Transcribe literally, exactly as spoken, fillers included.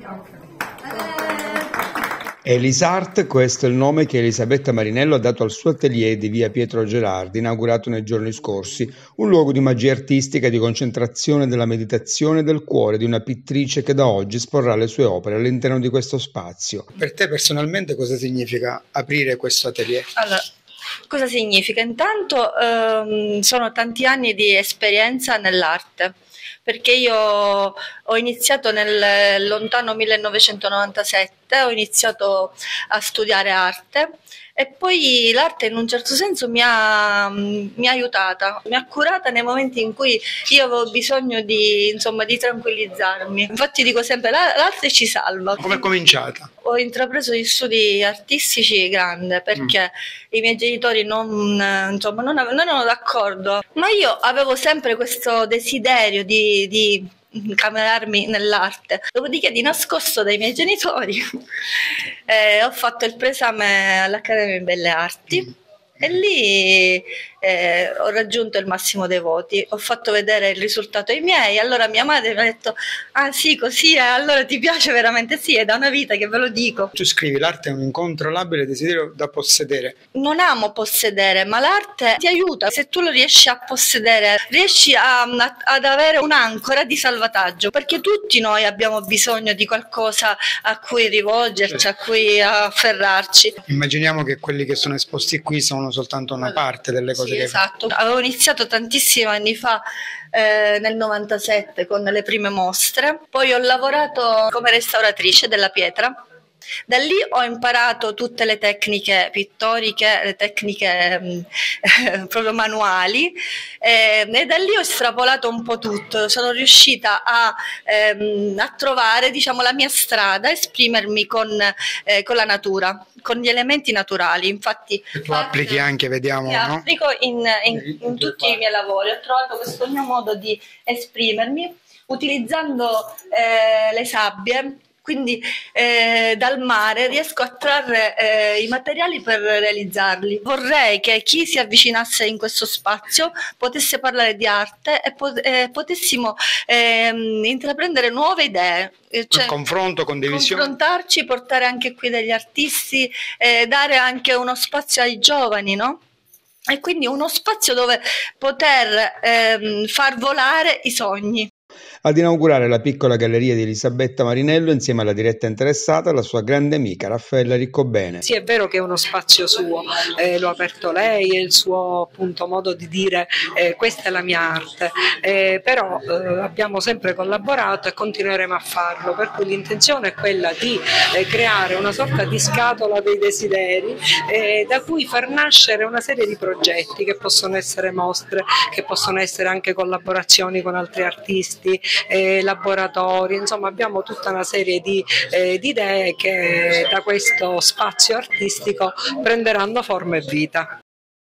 Elisart, questo è il nome che Elisabetta Marinello ha dato al suo atelier di via Pietro Gerardi, inaugurato nei giorni scorsi, un luogo di magia artistica e di concentrazione della meditazione del cuore di una pittrice che da oggi esporrà le sue opere all'interno di questo spazio. Per te personalmente cosa significa aprire questo atelier? Allora, cosa significa? Intanto ehm, sono tanti anni di esperienza nell'arte, perché io ho iniziato nel lontano millenovecentonovantasette, ho iniziato a studiare arte e poi l'arte in un certo senso mi ha, mi ha aiutata, mi ha curata nei momenti in cui io avevo bisogno di, insomma, di tranquillizzarmi. Infatti dico sempre, l'arte ci salva. Come è cominciata? Ho intrapreso gli studi artistici grande perché mm. i miei genitori non, insomma, non, non erano d'accordo, ma io avevo sempre questo desiderio di, di incamerarmi nell'arte. Dopodiché, di nascosto dai miei genitori, eh, ho fatto il preesame all'Accademia di Belle Arti e lì eh, ho raggiunto il massimo dei voti, ho fatto vedere il risultato ai miei, allora mia madre mi ha detto ah sì, così è, allora ti piace veramente? Sì, è da una vita che ve lo dico. Tu scrivi, l'arte è un incontrollabile desiderio da possedere. Non amo possedere, ma l'arte ti aiuta, se tu lo riesci a possedere, riesci a, a, ad avere un'ancora di salvataggio, perché tutti noi abbiamo bisogno di qualcosa a cui rivolgerci, a cui afferrarci. Immaginiamo che quelli che sono esposti qui sono soltanto una parte delle cose. Sì, esatto. Avevo iniziato tantissimi anni fa, eh, nel novantasette, con le prime mostre, poi ho lavorato come restauratrice della pietra. Da lì ho imparato tutte le tecniche pittoriche, le tecniche eh, proprio manuali, eh, e da lì ho estrapolato un po' tutto. Sono riuscita a, ehm, a trovare, diciamo, la mia strada, esprimermi con, eh, con la natura, con gli elementi naturali. Infatti e tu applichi anche, vediamo, no? Applico in, in, in tutti i miei lavori. Ho trovato questo mio modo di esprimermi utilizzando eh, le sabbie. Quindi eh, dal mare riesco a trarre eh, i materiali per realizzarli. Vorrei che chi si avvicinasse in questo spazio potesse parlare di arte e pot eh, potessimo eh, intraprendere nuove idee. Cioè, confronto, condivisione. Confrontarci, portare anche qui degli artisti, eh, dare anche uno spazio ai giovani, no? E quindi uno spazio dove poter ehm, far volare i sogni. Ad inaugurare la piccola galleria di Elisabetta Marinello insieme alla diretta interessata la sua grande amica Raffaella Riccobene. Sì, è vero che è uno spazio suo, eh, lo ha aperto lei, è il suo appunto modo di dire eh, questa è la mia arte, eh, però eh, abbiamo sempre collaborato e continueremo a farlo, per cui l'intenzione è quella di eh, creare una sorta di scatola dei desideri eh, da cui far nascere una serie di progetti che possono essere mostre, che possono essere anche collaborazioni con altri artisti, Eh, laboratori, insomma abbiamo tutta una serie di, eh, di idee che da questo spazio artistico prenderanno forma e vita.